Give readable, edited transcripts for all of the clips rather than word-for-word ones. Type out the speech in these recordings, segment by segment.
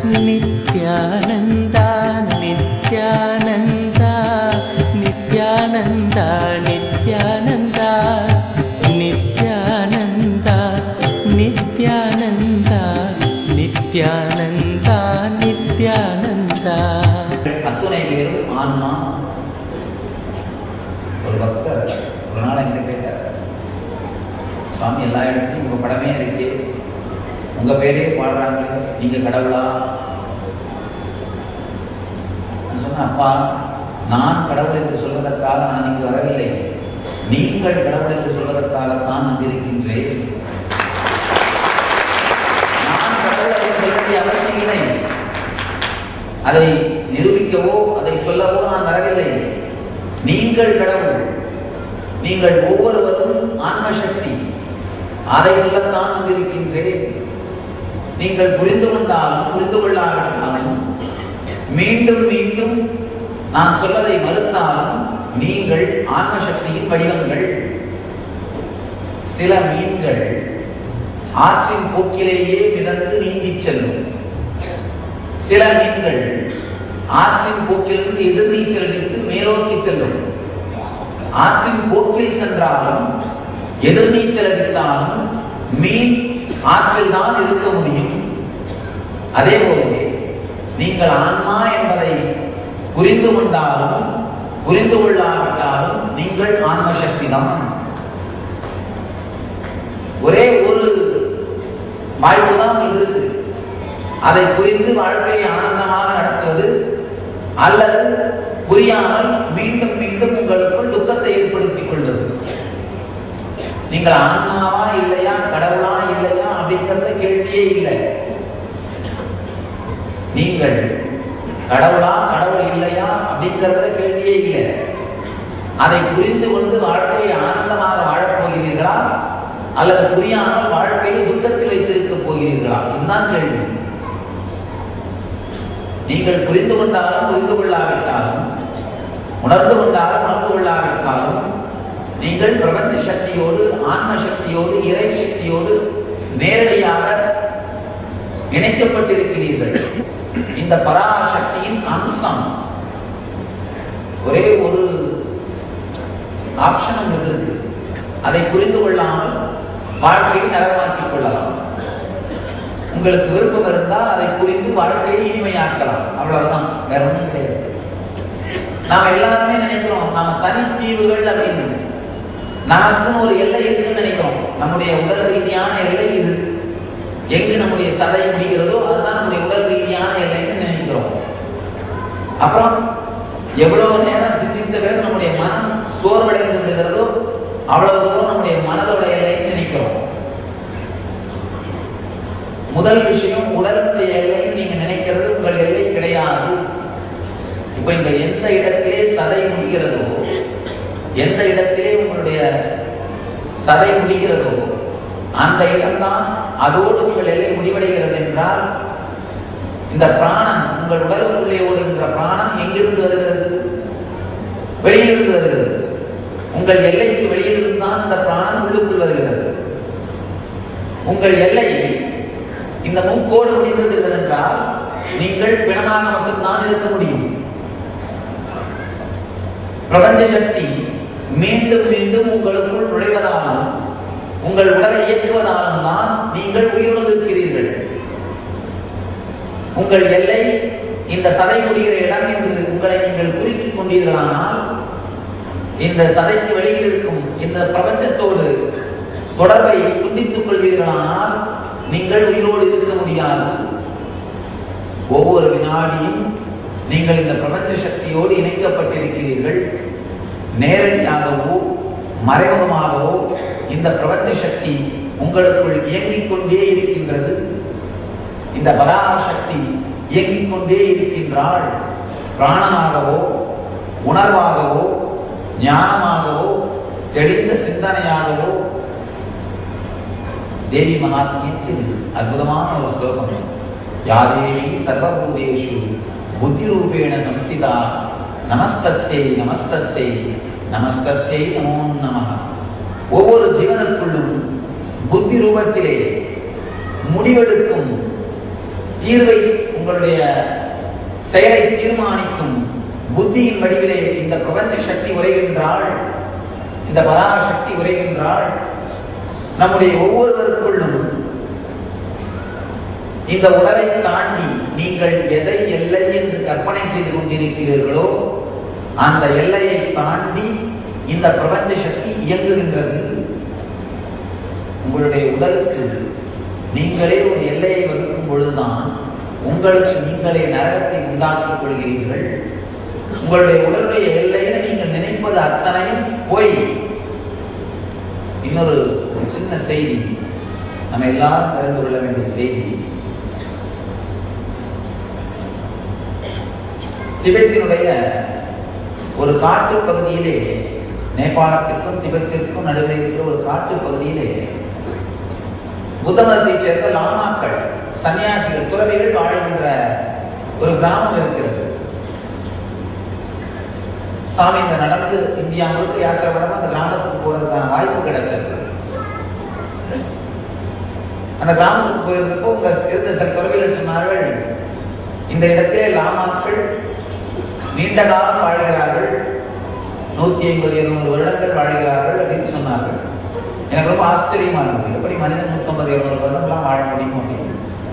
நித்யானந்தா நித்யானந்தா நித்யானந்தா நித்யானந்தா நித்யானந்தா நித்யானந்தா நித்யானந்தா நித்யானந்தா. அத்துணை பேரும் ஆன்மா. ஒரு பக்தர் ஒரு நாள் என்கிட்ட கேட்டார், சுவாமி எல்லா இடத்துலையும் உங்க படமே இருக்கு, உங்க பேரே பாடுறாங்க, நீங்க கடவுளா? நான் சொன்னேன், அப்பா நான் கடவுள் என்று சொல்வதற்காக நான் இங்கு வரவில்லை, நீங்கள் கடவுள் என்று சொல்வதற்காகத்தான் வந்திருக்கின்றேன். நான் கடவுள் என்று சொல்ல வேண்டிய அவசியம் இல்லை, அதை நிரூபிக்கவோ அதை சொல்லவோ நான் வரவில்லை. நீங்கள் கடவுள், நீங்கள் ஒவ்வொருவரும் ஆன்மசக்தி, அதை சொல்லத்தான் வந்திருக்கின்றேன். நீங்கள் புரிந்து கொண்டாலும் புரிந்து கொள்ளாவிட்டாலும் மீண்டும் மீண்டும் நான் சொல்லதை மறுத்தாலும் நீங்கள் ஆன்மசக்தியின் வடிவங்கள். சில மீன்கள் ஆற்றின் போக்கிலேயே மிதந்து நீந்தி செல்லும், சில மீன்கள் ஆற்றின் போக்கிலிருந்து எதிர்நீச்சல் அடித்து மேலோக்கி செல்லும். ஆற்றின் போக்கில் சென்றாலும் எதிர்நீச்சல் அடித்தாலும் மீன் ஆற்றில் தான் இருக்க முடியும். அதே போலவே நீங்கள் ஆன்மா என்பதை புரிந்து கொண்டாலும் புரிந்து கொள்ளாவிட்டாலும் நீங்கள் ஆன்மசக்தி தான். ஒரே ஒரு வாய்ப்பு தான் இருக்கு, அதை புரிந்து வாழ்க்கையை ஆனந்தமாக நடத்துவது, அல்லது புரியாமல் மீண்டும் மீண்டும் உங்களுக்குள் துக்கத்தை ஏற்படுத்திக் கொள்வது. நீங்கள் ஆன்மாவா இல்லையா, கடவுளா இல்லையா அப்படிங்கிறத கேள்வியே இல்லை. நீங்கள் கடவுளா கடவுள் இல்லையா அப்படிங்கிறத கேள்வியே இல்லை. அதை புரிந்து கொண்டு வாழ்க்கையை ஆனந்தமாக வாழப் போகிறீர்களா, அல்லது புரியாமல் வாழ்க்கையை துக்கத்தில் வைத்திருக்க போகிறீர்களா, இதுதான் கேள்வி. நீங்கள் புரிந்து கொண்டாலும் புரிந்து கொள்ளாவிட்டாலும், உணர்ந்து கொண்டாலும் உணர்ந்து கொள்ளாவிட்டாலும் நீங்கள் பிரபஞ்ச சக்தியோடு ஆன்ம சக்தியோடு இறை சக்தியோடு நேரடியாக இணைக்கப்பட்டிருக்கிறீர்கள். இந்த பராசக்தியின் அம்சம். ஒரே ஒரு ஆப்ஷன் உங்களுக்கு இருக்கு, அதை புரிந்து கொள்ளாமல் வாழ்க்கையை நரகமாக்கிக் கொள்ளலாம். உங்களுக்கு விருப்பம் இருந்தால் அதை புரிந்து வாழ்க்கையை இனிமையாக்கலாம், அவ்வளவுதான், வேற ஒன்றும் கிடையாது. நாம எல்லாருமே நினைக்கிறோம் நாம தனித்தீவுகள் அப்படின்னு, நமக்குன்னு ஒரு எல்லை இருக்குன்னு நினைக்கிறோம். நம்முடைய உடல் ரீதியான எல்லை இது, எங்கு நம்முடைய சதை முடிகிறதோ அதுதான் நம்முடைய உடல் ரீதியான எல்லைன்னு நினைக்கிறோம். அப்புறம் எவ்வளவு நேரம் சிந்தித்த பிறகு நம்முடைய மனம் சோர்வடைந்து விடுகிறதோ அவ்வளவு தூரம் நம்முடைய மனதோட எல்லைன்னு நினைக்கிறோம். முதல் விஷயம், உடலுடைய எல்லை நீங்க நினைக்கிறது உங்கள் எல்லை கிடையாது. இப்ப இந்த எந்த இடத்திலே சதை முடிகிறதோ, எந்த இடத்திலே உங்களுடைய சதை முடிகிறதோ அந்த இடம்தான் அதோடு உங்கள் எல்லை முடிவடைகிறது என்றால், இந்த பிராணன் உங்கள் உடலுக்குள்ளே ஓடுகின்ற பிராணன் எங்கிருந்து வருகிறது? வெளியிலிருந்து வருகிறது. உங்கள் எல்லைக்கு வெளியிலிருந்து தான் இந்த பிராணன் உள்ளுக்குள் வருகிறது. உங்கள் எல்லை இந்த மூக்கோடு முடிந்திருக்கிறது என்றால் நீங்கள் பிணமாக மட்டும்தான் இருக்க முடியும். பிரபஞ்ச சக்தி மீண்டும் மீண்டும் உங்களுக்குள் நுழைவதாலும் உங்கள் உடலை இயக்குவதாலும் தான் நீங்கள் உயிரிழந்திருக்கிறீர்கள். உங்கள் எல்லை இந்த சதை முடிகிற இடம் என்று உங்களை நீங்கள் குறித்துக் கொண்டீர்களானால், இந்த சதைக்கு வெளியில் இருக்கும் இந்த பிரபஞ்சத்தோடு தொடர்பை துண்டித்துக் கொள்வீர்களானால் நீங்கள் உயிரோடு இருக்க முடியாது. ஒவ்வொரு வினாடியும் நீங்கள் இந்த பிரபஞ்ச சக்தியோடு இணைக்கப்பட்டிருக்கிறீர்கள். நேரடியாகவோ மறைமுகமாகவோ இந்த பிரபஞ்ச சக்தி உங்களுக்குள் இயங்கிக் கொண்டே இருக்கின்றது. இந்த பராசக்தி இயங்கிக் கொண்டே இருக்கின்றாள். பிராணனாகவோ உணர்வாகவோ ஞானமாகவோ தெளிந்த சிந்தனையாகவோ. தேவி மகாத்மியத்தில் அற்புதமான ஒரு ஸ்லோகம், யாதேவி சர்வபூதேஷு புத்தி ரூபேண சம்ஸ்திதா நமஸ்தஸ்யை நமஸ்தஸ்யை நமஸ்தஸ்யை நமோ நமஹ. ஒவ்வொரு ஜீவனுக்குள்ளும் புத்தி ரூபத்திலே முடிவெடுக்கும் தீர்வை உங்களுடைய செயலை தீர்மானிக்கும் புத்தியின் வடிவிலே இந்த பிரபஞ்ச சக்தி உரைகின்றாள், இந்த பராசக்தி உரைகின்றாள். நம்முடைய ஒவ்வொருவருக்குள்ளும் இந்த உடலை தாண்டி நீங்கள் எதை எல்லை என்று கற்பனை செய்து கொண்டிருக்கிறீர்களோ அந்த எல்லையை தாண்டி இந்த பிரபஞ்ச சக்தி இயங்குகின்றது. உங்களுடைய உடலுக்கு நீங்களே ஒரு எல்லையை வகுக்கும் பொழுதுதான் உங்களுக்கு நீங்களே நரகத்தை உண்டாக்கிக் கொள்கிறீர்கள். உங்களுடைய உடலுடைய எல்லையை நீங்கள் நினைப்பது அத்தனையும் போய். இன்னொரு சின்ன செய்தி, நம்ம எல்லாரும் தெரிந்து கொள்ள வேண்டிய செய்தி. திபெத்தினுடைய ஒரு காட்டு பகுதியிலே, நேபாளத்திற்கும் திபெத்திற்கும் நடுவே இருக்கிற ஒரு காட்டு பகுதியிலே புத்த மதத்தைச் சேர்ந்த லாமாக்கள், சன்னியாசிகள், துறவிகள் வாழ்கின்ற ஒரு கிராமம் இருக்கிறது. சாமி இந்த நடந்து இந்தியா முழுக்க யாத்திரை பண்ண அந்த கிராமத்துக்கு போறதுக்கான வாய்ப்பு கிடைச்சது. அந்த கிராமத்துக்கு போயிருந்தப்போ உங்க இருந்த சில துறவிகள் சொன்னார்கள், இந்த இடத்திலே லாமாக்கள் நீண்ட காலம் வாழ்கிறார்கள், 150-200 வருடங்கள் வாழ்கிறார்கள் அப்படின்னு சொன்னார்கள். எனக்கு ரொம்ப ஆச்சரியமா இருந்தது, எப்படி மனிதன் 150-200 வருடம்லாம் வாழ முடியும் அப்படின்னு.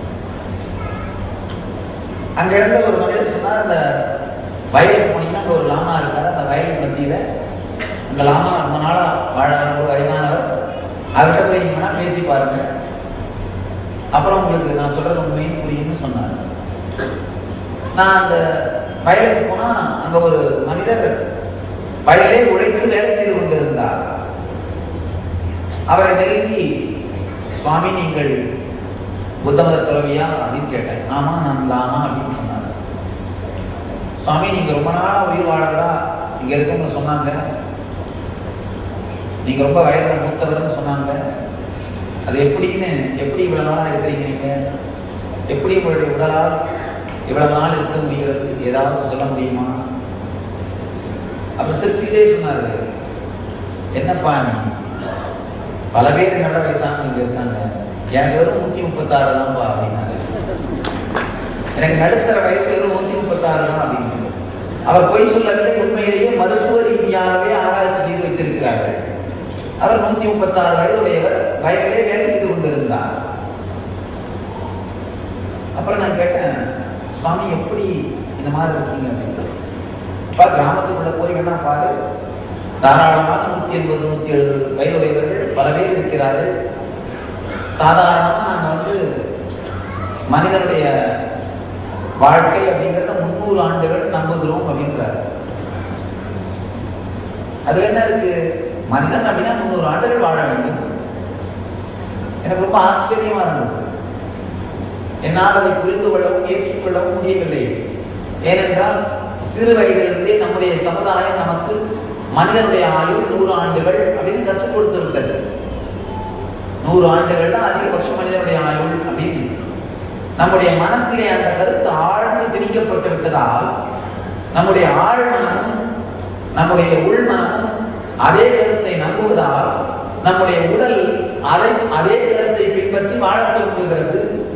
அங்க இருந்த ஒரு மனிதர் சொன்னார், அந்த வயலுக்கு போனீங்கன்னா அங்க ஒரு லாமா இருக்காரு, அந்த வயலுக்கு மத்தியில அந்த லாமா ரொம்ப நாளா வாழ ஒரு வயதானவர், அவர்கிட்ட போய் நீங்கன்னா பேசி பாருங்க, அப்புறம் உங்களுக்கு நான் சொல்றது உண்மையும் புரியும்னு சொன்னார். நான் அந்த வயலுக்கு போனா அங்க ஒரு மனிதர் வயலே உழைத்து வேலை செய்து கொண்டிருந்தார். அவரை நெருங்கி, சுவாமி நீங்கள் புத்த மத துறவியா அப்படின்னு கேட்டேன். ஆமா நான் லாமா அப்படின்னு சொன்னார். சுவாமி நீங்க ரொம்ப நாளா உயிர் வாழறதா இங்க இருக்கவங்க சொன்னாங்க, நீங்க ரொம்ப வயதில் மூத்தவர்னு சொன்னாங்க. அது எப்படின்னு, எப்படி இவ்வளவு நாளா இருக்கிறீங்க, நீங்க எப்படி உங்களுடைய உடலால் இவ்வளவு நாள் இருக்க முடிகிறது, ஏதாவது சொல்ல முடியுமா? அப்ப சிரிச்சுக்கிட்டே சொன்னாரு, என்னப்பா நீ பல பேர் நல்ல வயசான இங்க இருக்காங்க, எனக்கு வெறும் 136 தான்ப்பா அப்படின்னாரு. எனக்கு நடுத்தர வயசு வெறும் 136 தான் அப்படின்னு. அவர் பொய் சொல்லவில்லை, உண்மையிலேயே மருத்துவ ரீதியாகவே ஆராய்ச்சி செய்து வைத்திருக்கிறார்கள். அவர் 136 வயதுடையவர், வயதிலே வேலை செய்து கொண்டிருந்தார். அப்புறம் நான் கேட்டேன், சுவாமி எப்படி இந்த மாதிரி இருக்கீங்க அப்படின்னு. கிராமத்துக்குள்ள போய் வேணா பாரு, தாராளமாக 180-170 வயதுடையவர்கள் பல பேர் இருக்கிறார்கள். சாதாரணமா நாங்க மனிதனுடைய வாழ்க்கை அப்படிங்கிறத 300 ஆண்டுகள் நம்புகிறோம் அப்படின்றாரு. அது என்ன இருக்கு, மனிதன் அப்படின்னா 300 ஆண்டுகள் வாழ வேண்டும். எனக்கு ரொம்ப ஆச்சரியமா இருந்தது. என்னால் அதை புரிந்து கொள்ளவும் ஏற்றுக்கொள்ளவும் முடியவில்லை. ஏனென்றால் சிறு வயதிலிருந்தே நம்முடைய சமுதாயம் நமக்கு மனிதனுடைய ஆயுள் 100 ஆண்டுகள் அப்படின்னு கற்றுக் கொடுத்து விட்டது. 100 ஆண்டுகள் தான் அதிகபட்சம் மனிதனுடைய ஆயுள் அப்படின்னு நம்முடைய மனத்திலே அந்த கருத்து ஆழ்ந்து திணிக்கப்பட்டு விட்டதால் நம்முடைய ஆழ்மனமும் நம்முடைய உள்மனமும் அதே கருத்தை நம்புவதால் நம்முடைய உடல் அதே கருத்தை பின்பற்றி வாழ துவங்குகிறது.